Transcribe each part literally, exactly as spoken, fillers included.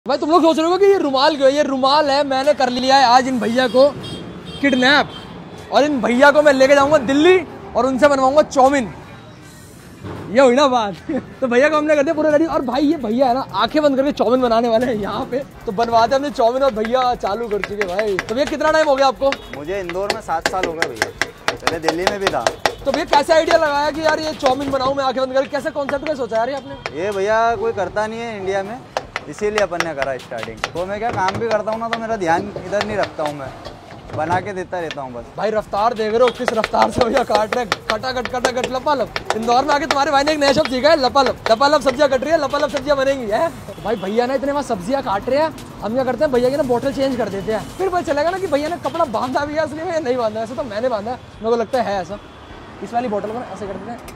भाई तुम लोग सोच रहे हो कि ये रुमाल क्यों है? ये रुमाल है, मैंने कर लिया है आज इन भैया को किडनैप और इन भैया को मैं लेके जाऊंगा दिल्ली और उनसे बनवाऊंगा चाउमीन। ये हुई ना बात। तो भैया को हमने कर दिया पूरा रेडी। और भाई ये भैया है ना आंखें बंद करके चाउमीन बनाने वाले हैं यहाँ पे, तो बनवाते हमने चाउमीन और भैया चालू कर चुके। भाई तो भैया कितना टाइम हो गया आपको? मुझे इंदौर में सात साल हो गए भैया, पहले दिल्ली में भी था। तो भैया कैसे आइडिया लगाया कि यार ये चाउमीन बनाऊं मैं आंखें बंद करके? कैसे कॉन्सेप्ट का सोचा यार ये आपने? ये भैया कोई करता नहीं है इंडिया में, इसीलिए अपन ने करा स्टार्टिंग। तो मैं क्या काम भी करता हूँ ना, तो मेरा ध्यान इधर नहीं रखता हूँ, मैं बना के देता रहता हूँ बस। भाई रफ्तार देख रहे हो किस रफ्तार से भैया काट रहे, कटाकट कटाकट लपालप। इंदौर में आके तुम्हारे भाई ने एक नया शब्द सीखा है, लपालप। लपालप सब्जियां कट रही है, लपालप सब्जियां बनेंगी है। तो भाई भैया ना इतने वहाँ सब्जियां काट रहे हैं, हम क्या करते हैं भैया की ना बोतल चेंज कर देते हैं। फिर पता चलेगा ना कि भैया ने कपड़ा बांधा भी है असली में, नहीं बांधा। ऐसा तो मैंने बांधा है, मेरे को लगता है ऐसा। इस वाली बोतल को ना ऐसे कर देते हैं,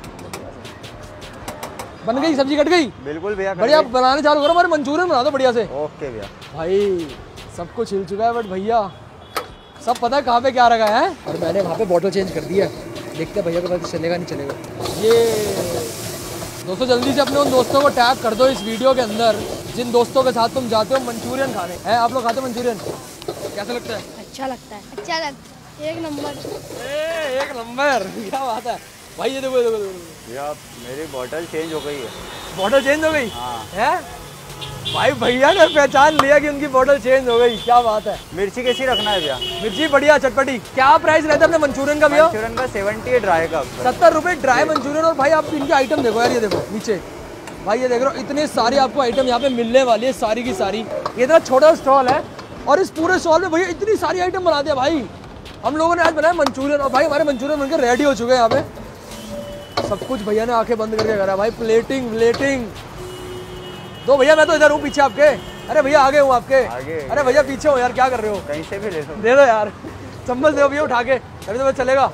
बन गई सब्जी, कट गई। बिल्कुल भैया, बढ़िया बनाने चालू करो, हमारे मंचूरियन बना दो बढ़िया से। ओके भैया। भाई सब कुछ हिल चुका है बट भैया सब पता है कहाँ पे क्या रखा है। और मैंने वहाँ पे बोतल चेंज कर दिया, देखते हैं भैया को पता चलेगा नहीं चलेगा। ये दोस्तों जल्दी से अपने उन दोस्तों को टैग कर दो इस वीडियो के अंदर जिन दोस्तों के साथ तुम जाते हो मंचूरियन खाने। है आप लोग खाते हो मंचूरियन? कैसा लगता है? अच्छा लगता है, अच्छा लगता है, एक नंबर। ए, एक नंबर, क्या बात है भाई। ये देखो देखो भैया मेरी बोतल चेंज हो गई है। बोतल चेंज हो गई? हाँ। है भाई भैया ने पहचान लिया कि उनकी बोतल चेंज हो गई, क्या बात है। मिर्ची कैसी रखना है भैया? मिर्ची बढ़िया चटपटी। क्या प्राइस रहता है अपने मंचूरियन का भैया? मंचूरियन का सेवेंटी ड्राई का सत्तर रुपए ड्राई मंचूरियन। और भाई आप इनके आइटम देखो यार, ये देखो नीचे भाई, ये देख रहे हो इतने सारे आपको आइटम यहाँ पे मिलने वाली है, सारी की सारी। ये इतना छोटा स्टॉल है और इस पूरे स्टॉल में भैया इतनी सारी आइटम बना दिया भाई। हम लोगों ने आज बनाया मंचूरियन और भाई हमारे मंचूरियन बनकर रेडी हो चुके हैं यहाँ पे। सब कुछ भैया ने आंखें बंद करके करा भाई। प्लेटिंग व्लेटिंग दो भैया, मैं तो इधर हूँ पीछे आपके। अरे भैया आगे हूँ आपके। आगे। अरे भैया पीछे हो यार, क्या कर रहे हो? कहीं से भी ले लो, दे दो यार, चम्मच दे दो भैया उठा के, अभी तो चलेगा।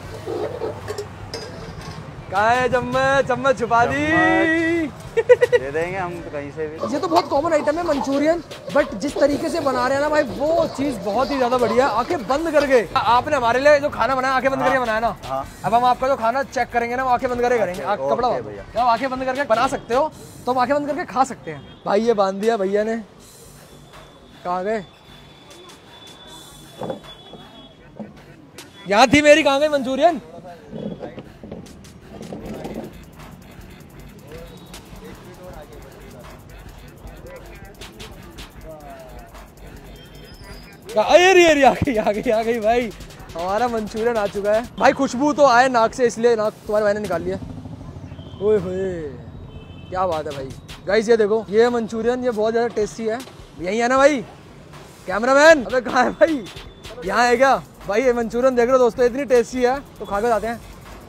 कहाँ है चम्मच? चम्मच छुपा दी। दे देंगे हम कहीं से भी। ये तो बहुत कॉमन आइटम है मंचूरियन, बट जिस तरीके से बना रहे हैं ना भाई वो चीज बहुत ही ज्यादा बढ़िया है। आंखें बंद करके आपने हमारे लिए जो खाना बनाया आंखें बंद करके बनाया ना। हाँ। अब हम आपका जो खाना चेक करेंगे ना वो आंखें बंद करके करेंगे। कपड़ा जब आंखें बंद करके बना सकते हो तो आंखें बंद करके खा सकते हैं। भाई ये बांध दिया भैया ने, कहाँ गए? यहाँ थी मेरी, कहाँ गई मंचूरियन? अरे अरे आ गई आ गई आ गई भाई, हमारा मंचूरियन आ चुका है भाई। खुशबू तो आए नाक से, इसलिए नाक तुम्हारे भाई ने निकाल लिया। ओए होए क्या बात है भाई। गाइस ये देखो ये मंचूरियन, ये बहुत ज़्यादा टेस्टी है। यही है ना भाई कैमरामैन? अबे कहाँ है भाई? यहाँ है क्या भाई? ये मंचूरियन देख रहे हो दोस्तों, इतनी टेस्टी है तो खा के जाते हैं।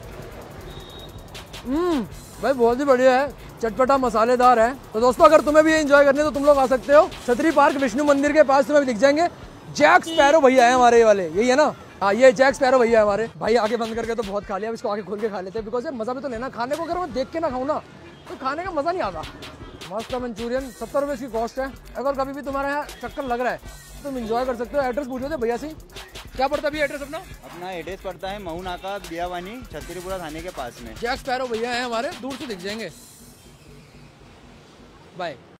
हम्म भाई बहुत ही बढ़िया है, चटपटा मसालेदार है। तो दोस्तों अगर तुम्हें भी एंजॉय करने तो तुम लोग आ सकते हो छतरी पार्क विष्णु मंदिर के पास, तुम्हें दिख जाएंगे जैक स्पैरो भैया है हमारे वाले, यही है ना? हाँ ये जैक स्पैरो भैया है हमारे। भाई आगे बंद करके तो बहुत खा लिया, अब इसको आगे खोल के खा लेते हैं, बिकॉज मजा भी तो लेना खाने को। अगर मैं देख के ना खाऊँ ना तो खाने का मजा नहीं आता। मस्त मंचूरियन, सत्तर रुपये इसकी कॉस्ट है। अगर कभी भी तुम्हारे यहाँ चक्कर लग रहा है तो तुम एंजॉय कर सकते हो। एड्रेस पूछ लो भैया से, क्या पड़ता है भैया एड्रेस अपना? अपना एड्रेस पड़ता है महू नाका बियावानी छतरीपुरा थाने के पास में। जैक स्पैरो भैया है हमारे, दूर से दिख जाएंगे। बाय।